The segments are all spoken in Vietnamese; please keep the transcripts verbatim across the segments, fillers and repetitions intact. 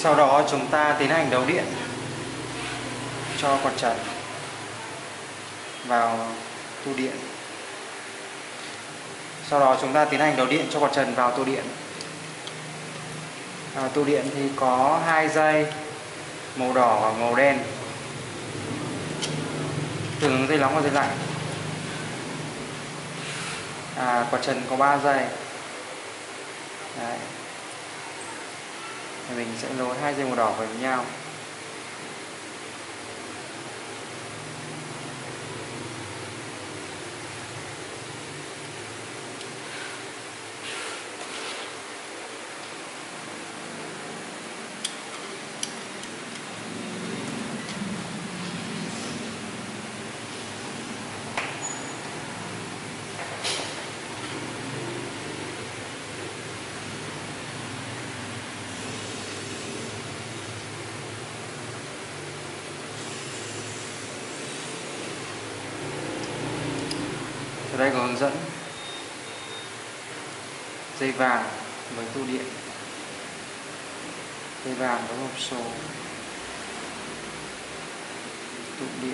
Sau đó chúng ta tiến hành đấu điện cho quạt trần vào tu điện. Sau đó chúng ta tiến hành đấu điện cho quạt trần vào tu điện. À, tu điện thì có hai dây màu đỏ và màu đen, tương ứng dây nóng và dây lạnh. À, quạt trần có ba dây. Đấy. Thì mình sẽ nối hai dây màu đỏ với nhau. Ở đây có hướng dẫn dây vàng với tu điện. Dây vàng có hộp số tụ điện.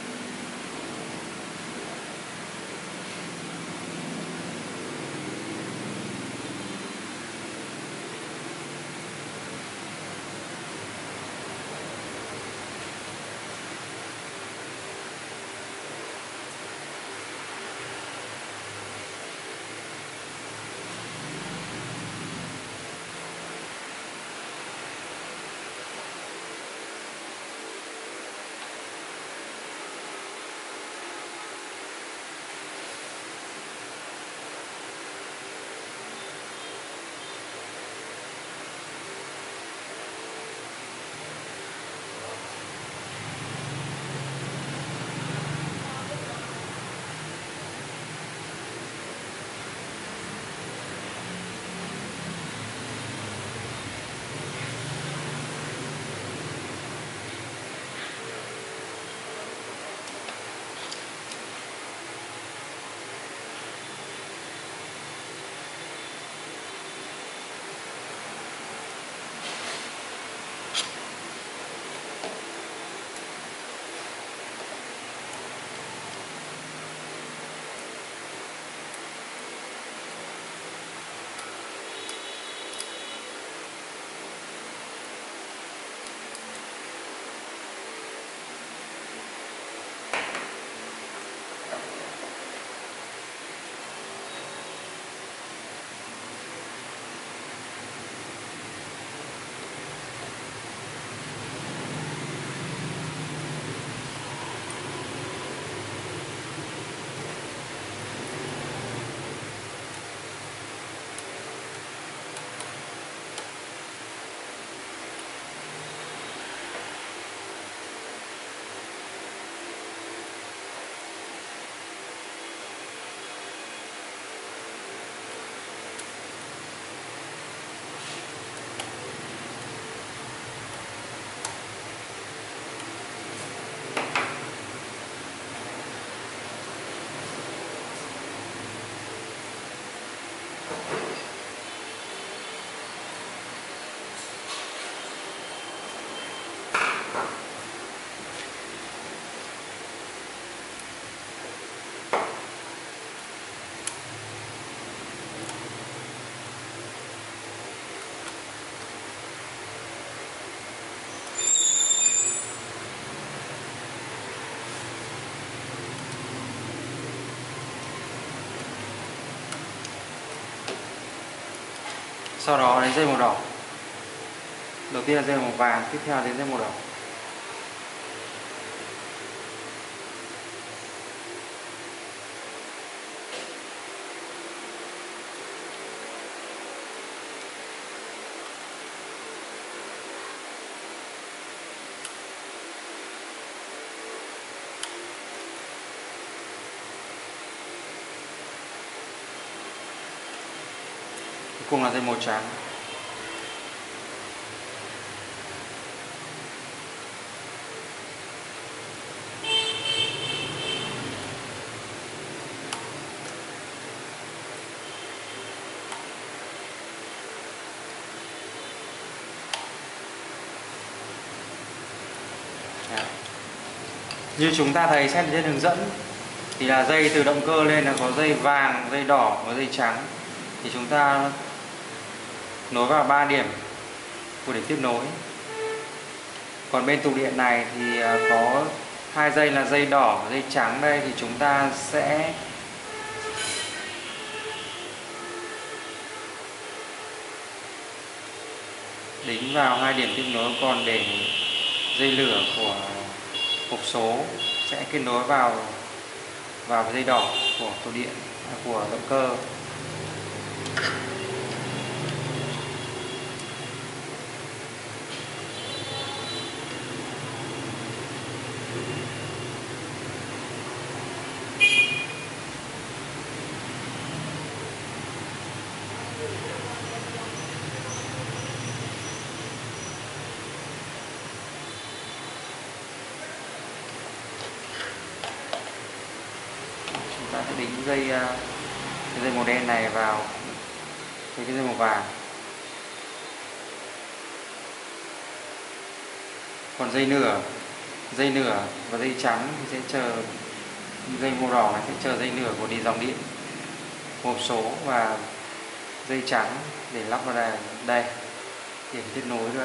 Sau đó đến dây màu đỏ. Đầu tiên là dây màu vàng, tiếp theo đến dây màu đỏ. Cuối cùng là dây màu trắng. Đấy. Như chúng ta thấy xem trên hướng dẫn thì là dây từ động cơ lên là có dây vàng, dây đỏ và dây trắng, thì chúng ta nối vào ba điểm của để tiếp nối. Còn bên tủ điện này thì có hai dây là dây đỏ và dây trắng. Đây thì chúng ta sẽ đính vào hai điểm tiếp nối, còn để dây lửa của hộp số sẽ kết nối vào vào dây đỏ của tủ điện, của động cơ. Ta sẽ đính dây cái dây màu đen này vào với cái dây màu vàng. Còn dây nửa dây nửa và dây trắng thì sẽ chờ, dây màu đỏ này sẽ chờ dây nửa của đi dòng điện hộp số và dây trắng để lắp vào đây, đây điểm kết nối thôi.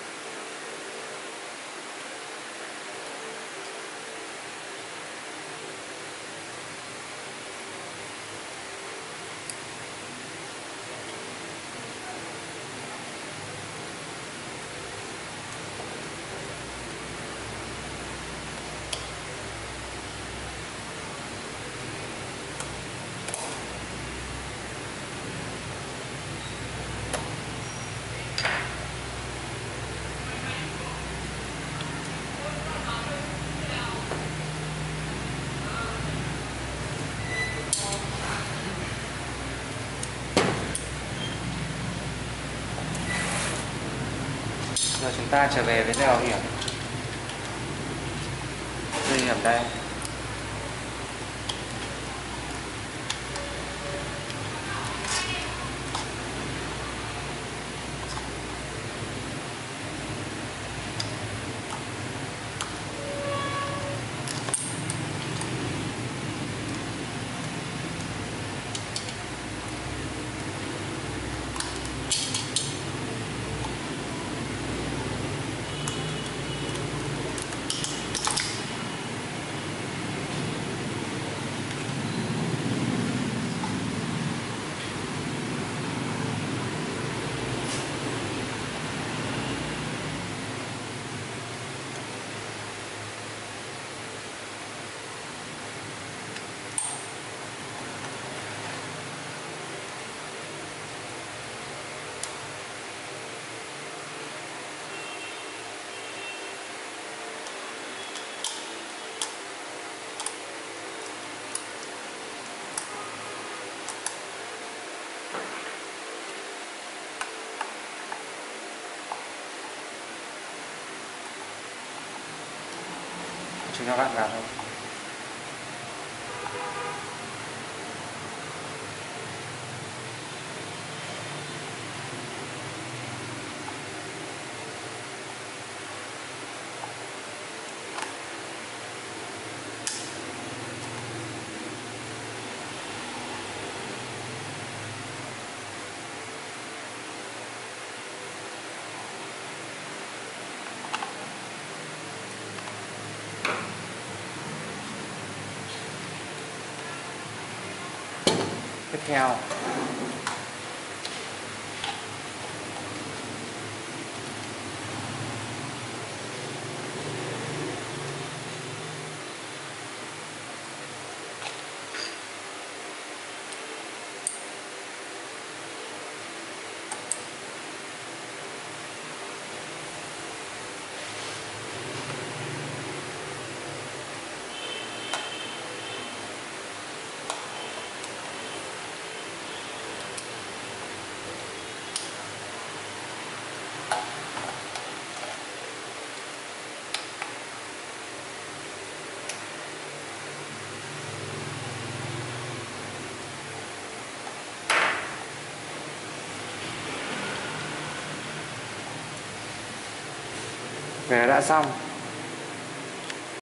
Giờ chúng ta trở về với dây bảo hiểm. Dây hiểm đây. Chúng ta vặn vào thôi. Tiếp theo về đã xong.